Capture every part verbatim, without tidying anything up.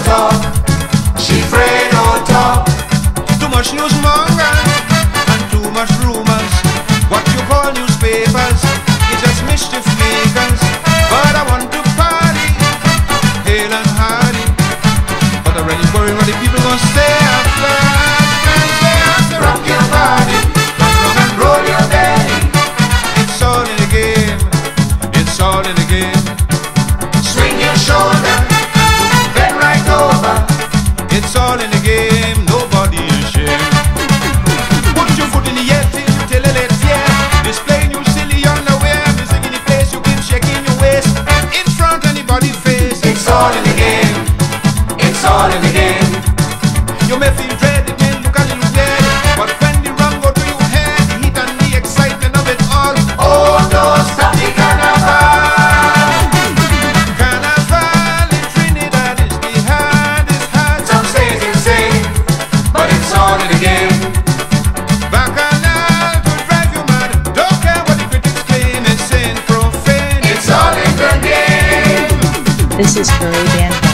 talk, she afraid don't talk. Too much news mongers and too much rumors. What you call newspapers is just mischief makers. But I want to party, hail and hardy. But I really worry what the people gonna say after. And say after Rock your body, rock and roll your belly. it's all in the game. It's all in the game. Swing your shoulder, bend right over. It's all in the game. Nobody is ashamed. Put your foot in the air till you tell it let's hear. Displaying you silly underwear. Music in the place, you keep shaking your waist. In front anybody's face. It's all in the game, it's all in the game. You may feel dread, it may look a little dead. But when the rum go to your head, the heat and the excitement of it all. Oh, don't stop the carnival. Carnival in Trinidad is the hardest heart. Some say it's insane, but it's all in the game. Bacchanal to drive you mad. Don't care what the critics claim. It's sin, profane. It's all in the game. This is Caribbean Vibe.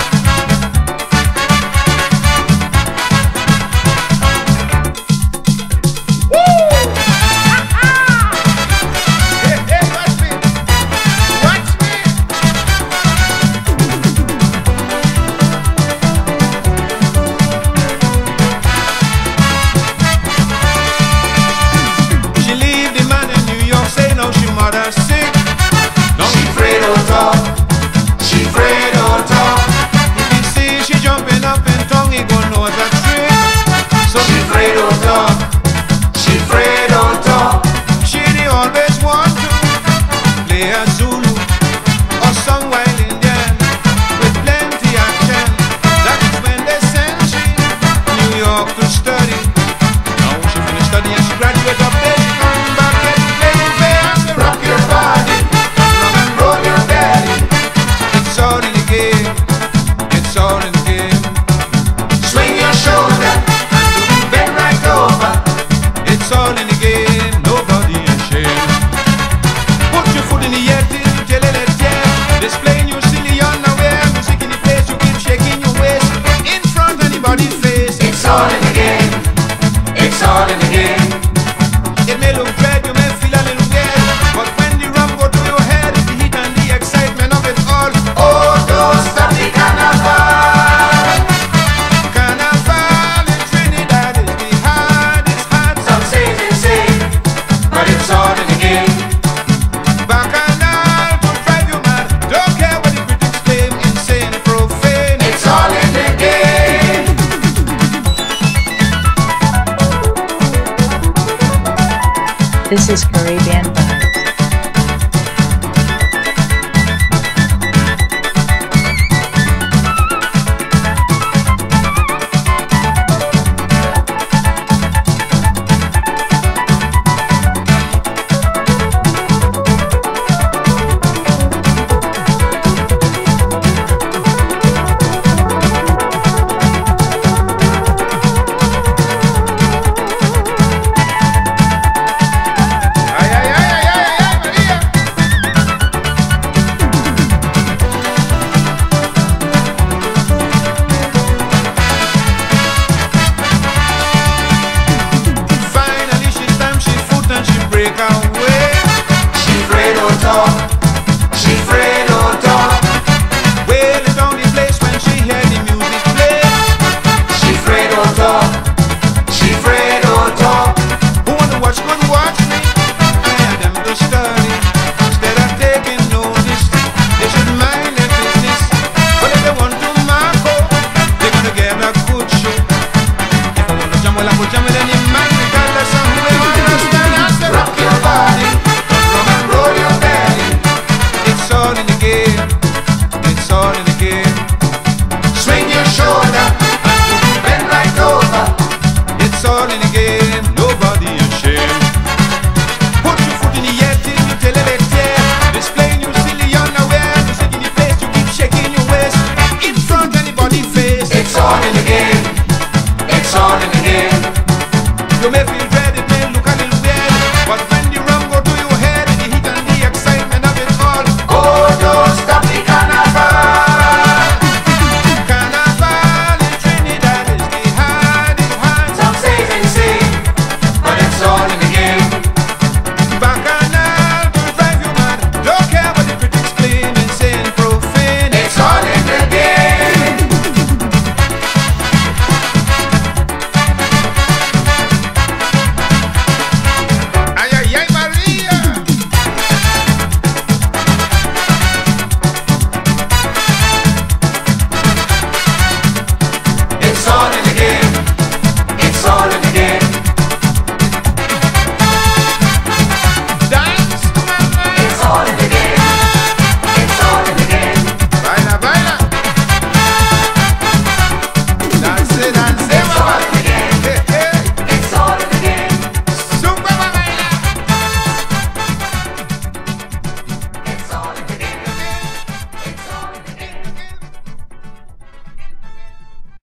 Hey, hey, watch me. Watch me. She leave the man in New York, say now she mother sick. Now She afraid don't talk, she afraid don't talk. if he see she jumping up in tongue, he gon' know that trick. So She afraid don't talk, she afraid don't talk. she the always want to play a Zulu or some wild Indian with plenty action. That is when they send she New York to study. Now she finished studying, she graduate up there, she come back and playing fair. So Rock your body, rock and roll your belly. it's all in the game, it's all in the game. Swing your shoulder, bend right over. It's all in the game, nobody ashamed. Put your foot in the air till you tell it let's hear. Displaying your silly underwear. Music in the place, you keep shaking your waist. In front anybody's face. It's all in the game, it's all in the game. It may look dread, you may feel a little weird. But when the rum go to your head, it's the heat and the excitement of it all. Oh, don't stop the carnival. Carnival in Trinidad is the hardest heart. Some say it's insane, but it's all in the game. Bacchanal to drive you mad. Don't care what the critics claim. Insane, profane. It's all in the game. This is Caribbean